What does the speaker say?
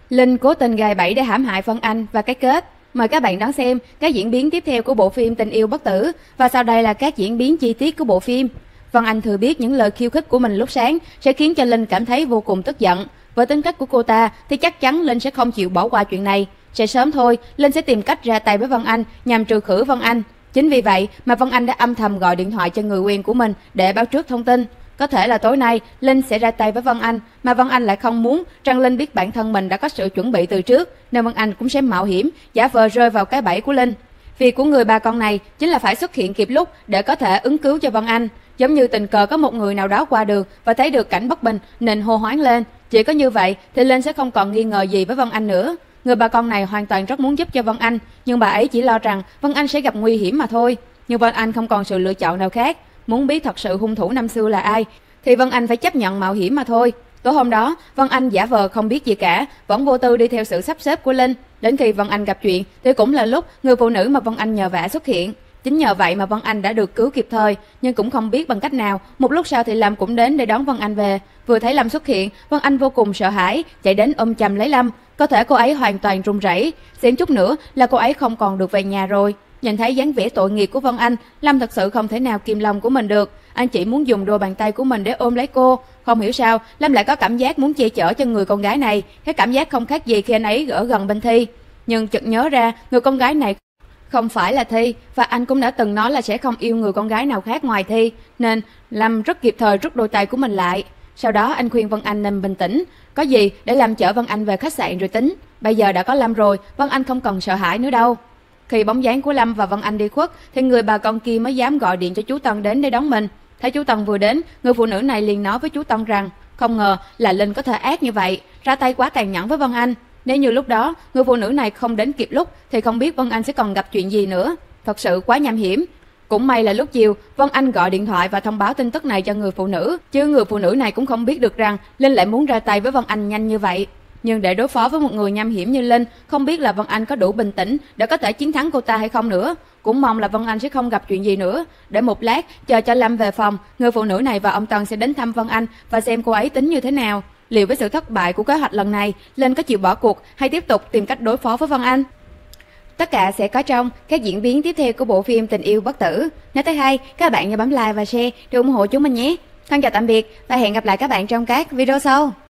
Linh cố tình gài bẫy để hãm hại Vân Anh và cái kết. Mời các bạn đón xem các diễn biến tiếp theo của bộ phim Tình yêu bất tử, và sau đây là các diễn biến chi tiết của bộ phim. Vân Anh thừa biết những lời khiêu khích của mình lúc sáng sẽ khiến cho Linh cảm thấy vô cùng tức giận. Với tính cách của cô ta thì chắc chắn Linh sẽ không chịu bỏ qua chuyện này. Sẽ sớm thôi, Linh sẽ tìm cách ra tay với Vân Anh nhằm trừ khử Vân Anh. Chính vì vậy mà Vân Anh đã âm thầm gọi điện thoại cho người quen của mình để báo trước thông tin. Có thể là tối nay Linh sẽ ra tay với Vân Anh, mà Vân Anh lại không muốn rằng Linh biết bản thân mình đã có sự chuẩn bị từ trước, nên Vân Anh cũng sẽ mạo hiểm giả vờ rơi vào cái bẫy của Linh. Việc của người bà con này chính là phải xuất hiện kịp lúc để có thể ứng cứu cho Vân Anh, giống như tình cờ có một người nào đó qua đường và thấy được cảnh bất bình nên hô hoán lên. Chỉ có như vậy thì Linh sẽ không còn nghi ngờ gì với Vân Anh nữa. Người bà con này hoàn toàn rất muốn giúp cho Vân Anh, nhưng bà ấy chỉ lo rằng Vân Anh sẽ gặp nguy hiểm mà thôi. Nhưng Vân Anh không còn sự lựa chọn nào khác. Muốn biết thật sự hung thủ năm xưa là ai thì Vân Anh phải chấp nhận mạo hiểm mà thôi. Tối hôm đó, Vân Anh giả vờ không biết gì cả, vẫn vô tư đi theo sự sắp xếp của Linh. Đến khi Vân Anh gặp chuyện thì cũng là lúc người phụ nữ mà Vân Anh nhờ vả xuất hiện. Chính nhờ vậy mà Vân Anh đã được cứu kịp thời, nhưng cũng không biết bằng cách nào. Một lúc sau thì Lâm cũng đến để đón Vân Anh về. Vừa thấy Lâm xuất hiện, Vân Anh vô cùng sợ hãi, chạy đến ôm chầm lấy Lâm. Có thể cô ấy hoàn toàn run rẩy, xém chút nữa là cô ấy không còn được về nhà rồi. Nhìn thấy dáng vẻ tội nghiệp của Vân Anh, Lâm thật sự không thể nào kìm lòng của mình được. Anh chỉ muốn dùng đôi bàn tay của mình để ôm lấy cô. Không hiểu sao, Lâm lại có cảm giác muốn che chở cho người con gái này. Cái cảm giác không khác gì khi anh ấy ở gần bên Thi. Nhưng chợt nhớ ra, người con gái này không phải là Thi, và anh cũng đã từng nói là sẽ không yêu người con gái nào khác ngoài Thi, nên Lâm rất kịp thời rút đôi tay của mình lại. Sau đó anh khuyên Vân Anh nên bình tĩnh, có gì để Lâm chở Vân Anh về khách sạn rồi tính. Bây giờ đã có Lâm rồi, Vân Anh không cần sợ hãi nữa đâu. Khi bóng dáng của Lâm và Vân Anh đi khuất thì người bà con kia mới dám gọi điện cho chú Tân đến để đón mình. Thấy chú Tân vừa đến, người phụ nữ này liền nói với chú Tân rằng không ngờ là Linh có thể ác như vậy, ra tay quá tàn nhẫn với Vân Anh. Nếu như lúc đó người phụ nữ này không đến kịp lúc thì không biết Vân Anh sẽ còn gặp chuyện gì nữa. Thật sự quá nham hiểm. Cũng may là lúc chiều Vân Anh gọi điện thoại và thông báo tin tức này cho người phụ nữ, chứ người phụ nữ này cũng không biết được rằng Linh lại muốn ra tay với Vân Anh nhanh như vậy. Nhưng để đối phó với một người nham hiểm như Linh, không biết là Vân Anh có đủ bình tĩnh để có thể chiến thắng cô ta hay không nữa. Cũng mong là Vân Anh sẽ không gặp chuyện gì nữa. Để một lát chờ cho Lâm về phòng, người phụ nữ này và ông Tân sẽ đến thăm Vân Anh và xem cô ấy tính như thế nào. Liệu với sự thất bại của kế hoạch lần này, Linh có chịu bỏ cuộc hay tiếp tục tìm cách đối phó với Vân Anh? Tất cả sẽ có trong các diễn biến tiếp theo của bộ phim Tình yêu bất tử. Nếu thấy hay, các bạn nhớ bấm like và share để ủng hộ chúng mình nhé. Thân chào tạm biệt và hẹn gặp lại các bạn trong các video sau.